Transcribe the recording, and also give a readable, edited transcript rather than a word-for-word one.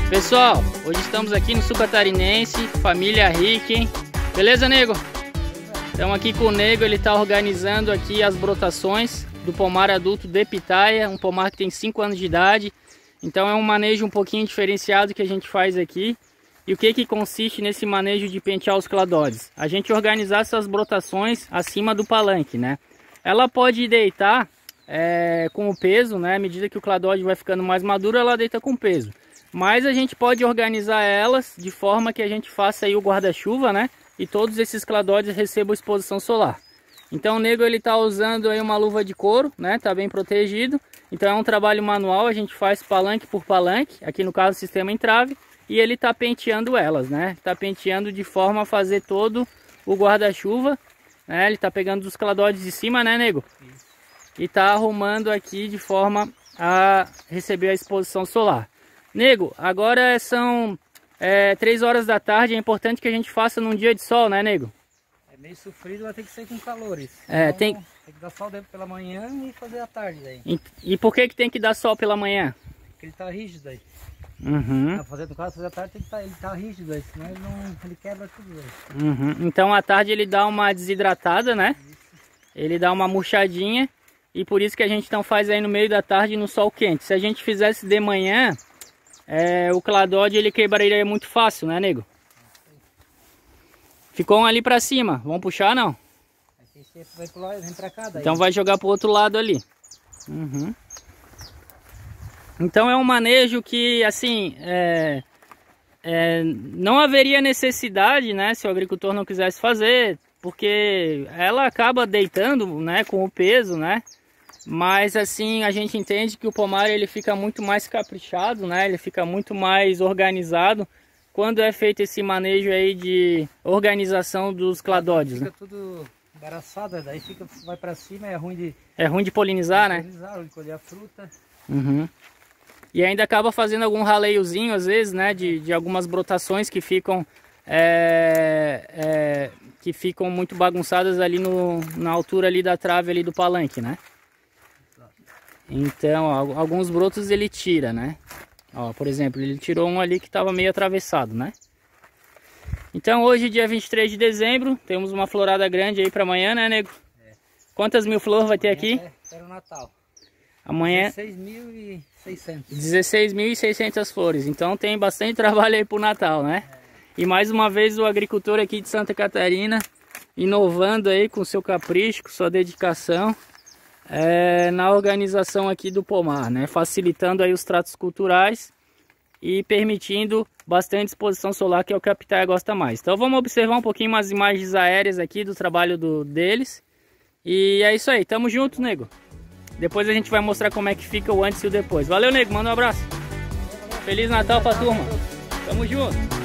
Pessoal, hoje estamos aqui no Sul Catarinense, família Ricken. Beleza, nego? Estamos aqui com o nego, ele está organizando aqui as brotações do pomar adulto de pitaia, um pomar que tem 5 anos de idade. Então é um manejo um pouquinho diferenciado que a gente faz aqui. E o que consiste nesse manejo de pentear os cladóides? A gente organizar essas brotações acima do palanque, né? Ela pode deitar com o peso, né? À medida que o cladóide vai ficando mais maduro, ela deita com peso. Mas a gente pode organizar elas de forma que a gente faça aí o guarda-chuva, né? E todos esses cladóides recebam exposição solar. Então o nego ele tá usando aí uma luva de couro, né? Tá bem protegido. Então é um trabalho manual, a gente faz palanque por palanque, aqui no caso sistema entrave. E ele tá penteando elas, né? Tá penteando de forma a fazer todo o guarda-chuva, né? Ele tá pegando os cladóides de cima, né, nego? Isso. E tá arrumando aqui de forma a receber a exposição solar. Nego, agora são 3 horas da tarde, é importante que a gente faça num dia de sol, né, nego? É meio sofrido, vai ter que ser com calores. Tem que dar sol pela manhã e fazer à tarde daí. E por que tem que dar sol pela manhã? Porque ele tá rígido aí. Uhum. No caso, fazer à tarde tem que ele tá rígido aí, senão ele quebra tudo aí. Uhum. Então à tarde ele dá uma desidratada, né? Isso. Ele dá uma murchadinha e por isso que a gente não faz aí no meio da tarde no sol quente. Se a gente fizesse de manhã, o cladóide ele quebraria muito fácil, né, nego? Ficou um ali pra cima, vamos puxar não? Vai pro lado, vem pra cá daí. Então vai jogar pro outro lado ali. Uhum. Então é um manejo que assim não haveria necessidade, né, se o agricultor não quisesse fazer, porque ela acaba deitando, né, com o peso, né? Mas assim a gente entende que o pomar ele fica muito mais caprichado, né? Ele fica muito mais organizado quando é feito esse manejo aí de organização dos cladóides, né? Fica tudo embaraçado, daí vai para cima, é ruim de polinizar, né? De colher a fruta. Uhum. E ainda acaba fazendo algum raleiozinho às vezes, né? De algumas brotações que ficam muito bagunçadas ali na altura ali da trave ali do palanque, né? Então, alguns brotos ele tira, né? Ó, por exemplo, ele tirou um ali que estava meio atravessado, né? Então, hoje, dia 23 de dezembro, temos uma florada grande aí para amanhã, né, nego? Quantas mil flores vai ter aqui? Até o Natal. Amanhã... 16.600. 16.600 flores. Então, tem bastante trabalho aí pro Natal, né? E mais uma vez, o agricultor aqui de Santa Catarina, inovando aí com seu capricho, com sua dedicação. Na organização aqui do pomar, né? Facilitando aí os tratos culturais e permitindo bastante exposição solar, que é o que a pitaia gosta mais. Então vamos observar um pouquinho umas imagens aéreas aqui do trabalho deles. E é isso aí, tamo junto, nego. Depois a gente vai mostrar como é que fica o antes e o depois. Valeu, nego, manda um abraço. Feliz Natal pra turma. Tamo junto.